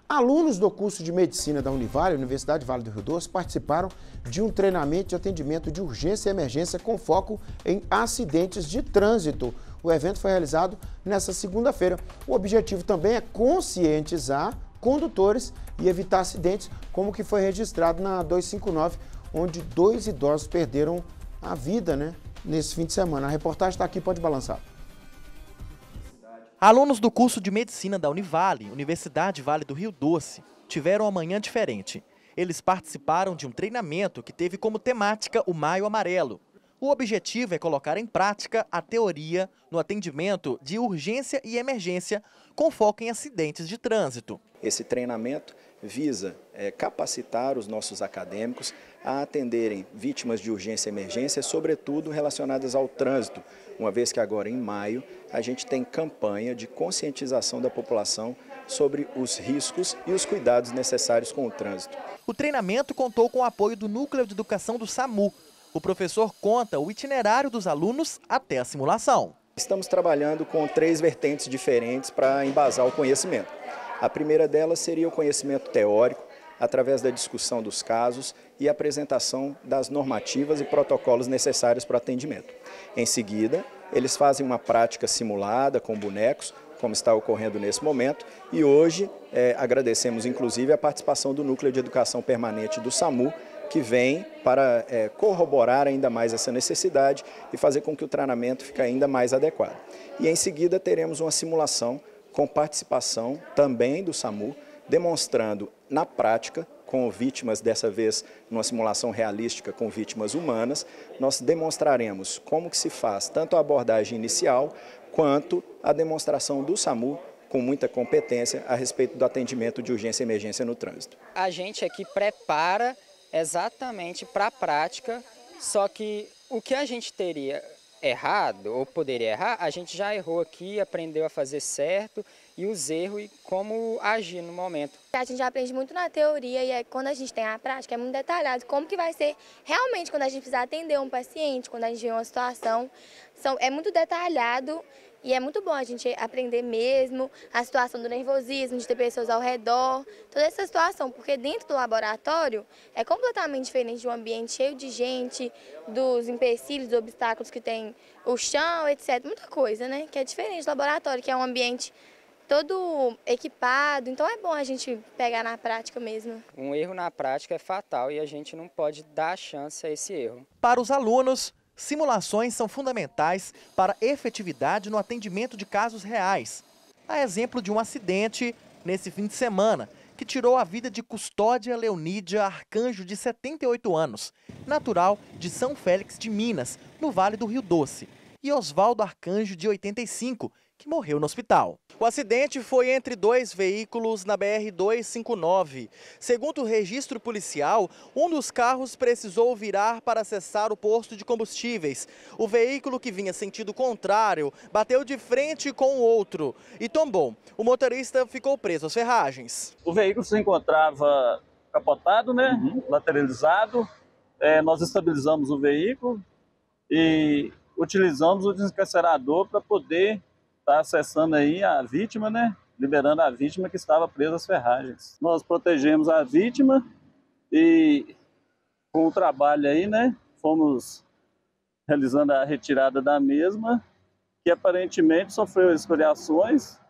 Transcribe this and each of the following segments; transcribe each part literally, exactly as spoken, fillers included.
Alunos do curso de Medicina da Univale, Universidade Vale do Rio Doce, participaram de um treinamento de atendimento de urgência e emergência com foco em acidentes de trânsito. O evento foi realizado nesta segunda-feira. O objetivo também é conscientizar condutores e evitar acidentes, como que foi registrado na duzentos e cinquenta e nove, onde dois idosos perderam a vida, né, nesse fim de semana. A reportagem está aqui, pode balançar. Alunos do curso de Medicina da Univale, Universidade Vale do Rio Doce, tiveram uma manhã diferente. Eles participaram de um treinamento que teve como temática o Maio Amarelo. O objetivo é colocar em prática a teoria no atendimento de urgência e emergência com foco em acidentes de trânsito. Esse treinamento visa é, capacitar os nossos acadêmicos a atenderem vítimas de urgência e emergência, sobretudo relacionadas ao trânsito, uma vez que agora em maio a gente tem campanha de conscientização da população sobre os riscos e os cuidados necessários com o trânsito. O treinamento contou com o apoio do Núcleo de Educação do SAMU. O professor conta o itinerário dos alunos até a simulação. Estamos trabalhando com três vertentes diferentes para embasar o conhecimento. A primeira delas seria o conhecimento teórico, através da discussão dos casos e apresentação das normativas e protocolos necessários para o atendimento. Em seguida, eles fazem uma prática simulada com bonecos, como está ocorrendo nesse momento, e hoje é, agradecemos inclusive a participação do Núcleo de Educação Permanente do SAMU, que vem para é, corroborar ainda mais essa necessidade e fazer com que o treinamento fique ainda mais adequado. E em seguida teremos uma simulação com participação também do SAMU, demonstrando na prática, com vítimas, dessa vez numa simulação realística com vítimas humanas, nós demonstraremos como que se faz tanto a abordagem inicial quanto a demonstração do SAMU com muita competência a respeito do atendimento de urgência e emergência no trânsito. A gente aqui prepara exatamente para a prática, só que o que a gente teria errado ou poderia errar, a gente já errou aqui, aprendeu a fazer certo e os erros e como agir no momento. A gente aprende muito na teoria e é, quando a gente tem a prática é muito detalhado como que vai ser realmente quando a gente precisar atender um paciente, quando a gente vê uma situação, são, é muito detalhado. E é muito bom a gente aprender mesmo a situação do nervosismo, de ter pessoas ao redor, toda essa situação, porque dentro do laboratório é completamente diferente de um ambiente cheio de gente, dos empecilhos, dos obstáculos que tem o chão, etcétera. Muita coisa, né? Que é diferente do laboratório, que é um ambiente todo equipado, então é bom a gente pegar na prática mesmo. Um erro na prática é fatal e a gente não pode dar chance a esse erro. Para os alunos, simulações são fundamentais para a efetividade no atendimento de casos reais. A exemplo de um acidente nesse fim de semana, que tirou a vida de Custódia Leonídia Arcanjo, de setenta e oito anos, natural de São Félix de Minas, no Vale do Rio Doce, e Oswaldo Arcanjo, de oitenta e cinco, que morreu no hospital. O acidente foi entre dois veículos na B R duzentos e cinquenta e nove. Segundo o registro policial, um dos carros precisou virar para acessar o posto de combustíveis. O veículo, que vinha sentido contrário, bateu de frente com o outro e tombou. O motorista ficou preso às ferragens. O veículo se encontrava capotado, né? Uhum. Lateralizado. É, nós estabilizamos o veículo e utilizamos o desencarcerador para poder está acessando aí a vítima, né? Liberando a vítima que estava presa às ferragens. Nós protegemos a vítima e com o trabalho aí, né? Fomos realizando a retirada da mesma, que aparentemente sofreu escoriações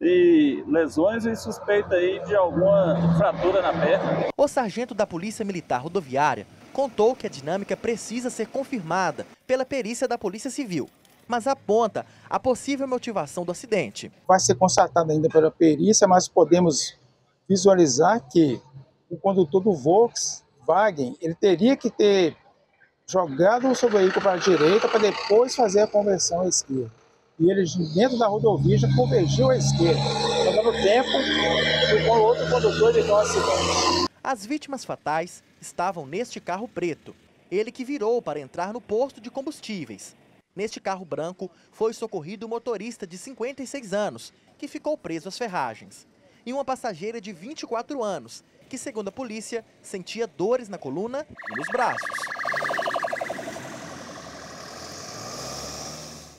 e lesões e suspeita aí de alguma fratura na perna. O sargento da Polícia Militar Rodoviária contou que a dinâmica precisa ser confirmada pela perícia da Polícia Civil, mas aponta a possível motivação do acidente. Vai ser constatado ainda pela perícia, mas podemos visualizar que o condutor do Volkswagen, ele teria que ter jogado o seu veículo para a direita para depois fazer a conversão à esquerda. E ele, dentro da rodovia, já convergiu à esquerda, dando tempo e com o outro condutor de um acidente. As vítimas fatais estavam neste carro preto, ele que virou para entrar no posto de combustíveis. Neste carro branco foi socorrido o motorista de cinquenta e seis anos, que ficou preso às ferragens, e uma passageira de vinte e quatro anos, que, segundo a polícia, sentia dores na coluna e nos braços.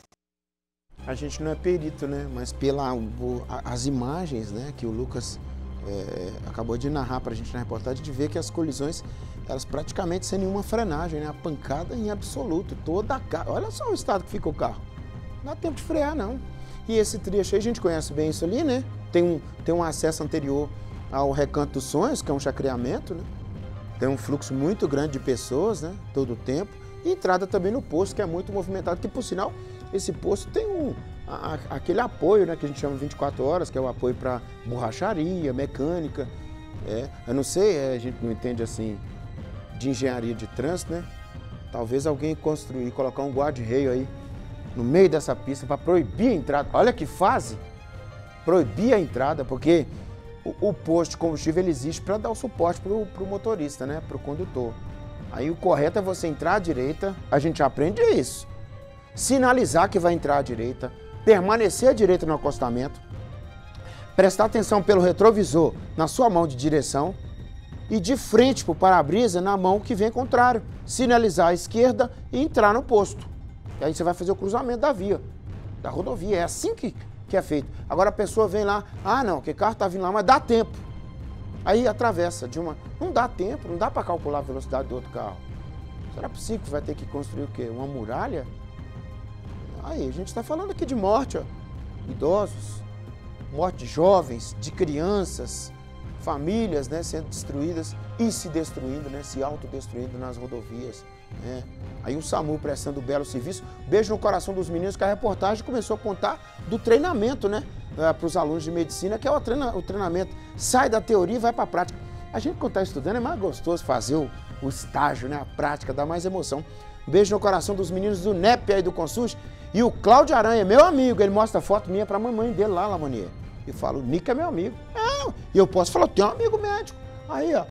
A gente não é perito, né? Mas pelas imagens, né, que o Lucas é, acabou de narrar para a gente na reportagem, de ver que as colisões, elas praticamente sem nenhuma frenagem, né? A pancada em absoluto, toda a carro. Olha só o estado que fica o carro. Não dá tempo de frear, não. E esse trecho aí, a gente conhece bem isso ali, né? Tem um, tem um acesso anterior ao Recanto dos Sonhos, que é um chacreamento, né? Tem um fluxo muito grande de pessoas, né? Todo o tempo. E entrada também no posto, que é muito movimentado, que por sinal, esse posto tem um, a, aquele apoio, né? Que a gente chama vinte e quatro horas, que é o apoio para borracharia, mecânica. É, eu não sei, é, a gente não entende assim de engenharia de trânsito, né? Talvez alguém construir, colocar um guarda-reio aí no meio dessa pista para proibir a entrada. Olha que fase! Proibir a entrada, porque o, o posto de combustível ele existe para dar o suporte para o motorista, né? Para o condutor. Aí o correto é você entrar à direita, a gente aprende isso. Sinalizar que vai entrar à direita, permanecer à direita no acostamento, prestar atenção pelo retrovisor na sua mão de direção e de frente para o para-brisa na mão que vem contrário. Sinalizar à esquerda e entrar no posto. E aí você vai fazer o cruzamento da via, da rodovia. É assim que, que é feito. Agora a pessoa vem lá, ah não, que carro está vindo lá, mas dá tempo. Aí atravessa de uma... Não dá tempo, não dá para calcular a velocidade do outro carro. Será possível que vai ter que construir o quê? Uma muralha? Aí, a gente está falando aqui de morte, ó. Idosos, morte de jovens, de crianças, famílias, né, sendo destruídas e se destruindo, né, se autodestruindo nas rodovias. Né? Aí o SAMU prestando belo serviço. Beijo no coração dos meninos, que a reportagem começou a contar do treinamento, né? Para os alunos de medicina, que é o, treina, o treinamento. Sai da teoria e vai para a prática. A gente, quando está estudando, é mais gostoso fazer o, o estágio, né? A prática, dá mais emoção. Beijo no coração dos meninos do N E P aí do Consus. E o Cláudio Aranha, meu amigo, ele mostra foto minha para a mamãe dele lá, Lamonier. E fala, o Nico é meu amigo. É, e eu posso falar, eu tenho um amigo médico. Aí, ó.